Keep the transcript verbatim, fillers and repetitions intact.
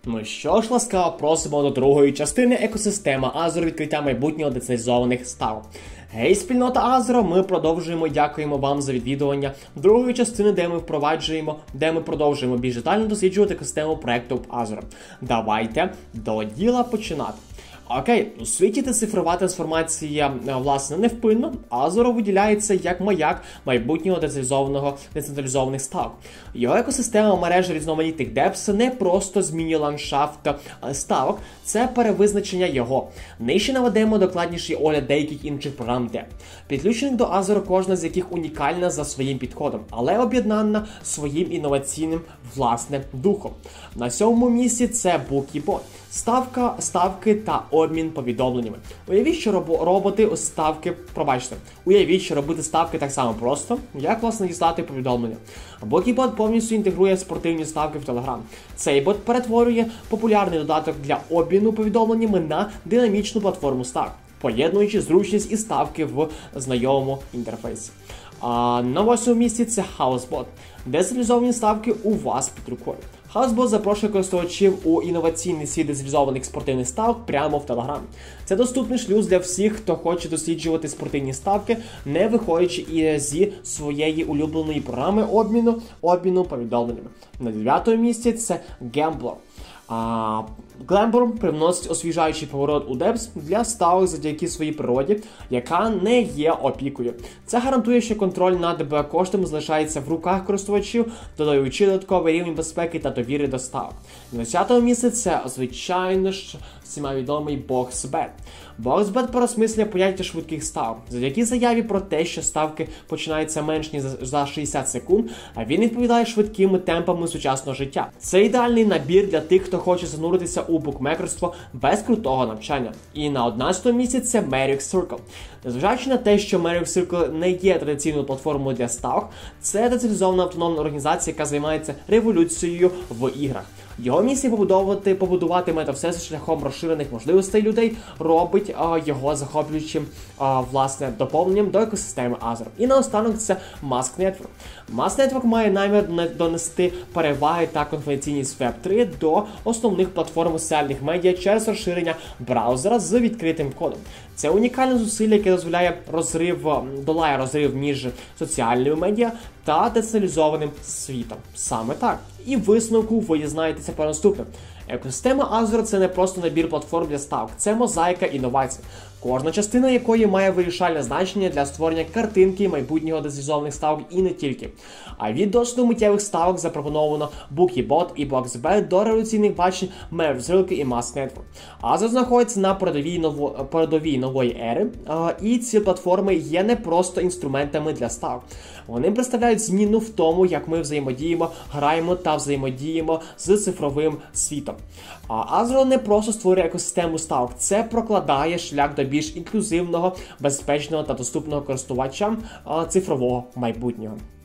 Ну що ж, ласкаво просимо до другої частини екосистеми Азур, відкриття майбутнього децентралізованих ставок. Гей, спільнота Азура, ми продовжуємо, дякуємо вам за відвідування другої частини, де ми впроваджуємо, де ми продовжуємо більш детально досліджувати екосистему проекту Азура. Давайте до діла починати. Окей, у світі цифрова трансформація, власне, невпинно. Азура виділяється як маяк майбутнього децентралізованого децентралізованих ставок. Його екосистема мережі різноманітних депс не просто змінює ландшафт ставок, це перевизначення його. Нижче наведемо докладніший огляд деяких інших програм деп. Підключених до Азура, кожна з яких унікальна за своїм підходом, але об'єднана своїм інноваційним власним духом. На сьомому місці це Bookiebot. Ставка, ставки та обмін повідомленнями. Уявіть, що робо, роботи ставки, пробачте, уявіть, що робити ставки так само просто, як, власне, дістати повідомлення. Bookiebot повністю інтегрує спортивні ставки в Telegram. Цей бот перетворює популярний додаток для обміну повідомленнями на динамічну платформу ставок, поєднуючи зручність і ставки в знайомому інтерфейсі. А на восьмому місці це HouseBot. Децентралізовані ставки у вас під рукою. HouseBot запрошує користувачів у інноваційний світ децентралізованих спортивних ставок прямо в Telegram. Це доступний шлюз для всіх, хто хоче досліджувати спортивні ставки, не виходячи зі своєї улюбленої програми обміну, обміну повідомленнями. На дев'ятому місці це Gambler. А Gambler привносить освіжаючий поворот у депс для ставок завдяки своїй природі, яка не є опікою. Це гарантує, що контроль над коштами залишається в руках користувачів, додаючи додатковий рівень безпеки та довіри до ставок. На десятому місці це, звичайно ж, всіма відомий BoxBet. BoxBet переосмислює поняття швидких ставок. Завдяки заяві про те, що ставки починаються менш ніж за шістдесят секунд, а він відповідає швидкими темпами сучасного життя. Це ідеальний набір для тих, хто хоче зануритися у букмекерство без крутого навчання. І на одинадцятому місці це Merrick Circle. Незважаючи на те, що Merrick Circle не є традиційною платформою для ставок, це децентралізована автономна організація, яка займається революцією в іграх. Його місія побудувати, побудувати метавсесвіт шляхом розширених можливостей людей робить а, його захоплюючим а, власне доповненням до екосистеми Азур. І наостанок це Mask Network. Mask Network має намір донести переваги та конфіденційність веб три до основних платформ соціальних медіа через розширення браузера з відкритим кодом. Це унікальне зусилля, яке дозволяє розрив, долає розрив між соціальними медіа та децентралізованим світом. Саме так. І в висновку ви дізнаєтеся про наступне. Екосистема Азур – це не просто набір платформ для ставок, це мозаїка інновацій, кожна частина якої має вирішальне значення для створення картинки майбутнього децентралізованих ставок і не тільки. А від досвіду миттєвих ставок запропоновано Bookiebot і BoxBet до революційних бачень Merrick Circle і Mask Network. Азур знаходиться на передовій, ново, передовій нової ери, а, і ці платформи є не просто інструментами для ставок. Вони представляють зміну в тому, як ми взаємодіємо, граємо та взаємодіємо з цифровим світом. А Azure не просто створює екосистему ставок, це прокладає шлях до більш інклюзивного, безпечного та доступного користувачам цифрового майбутнього.